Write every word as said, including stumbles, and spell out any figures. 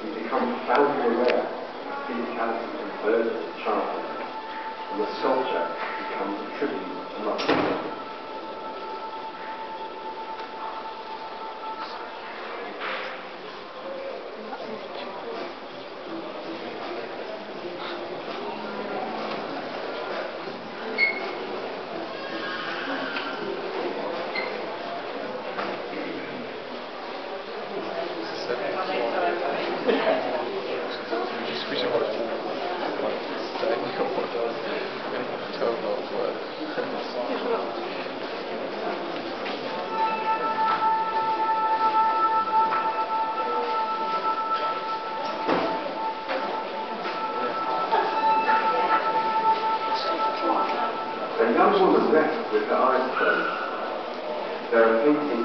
you become profoundly aware of physicality converged with childhood, and the sculpture becomes a tribute to love. A young woman left with her eyes closed. There are paintings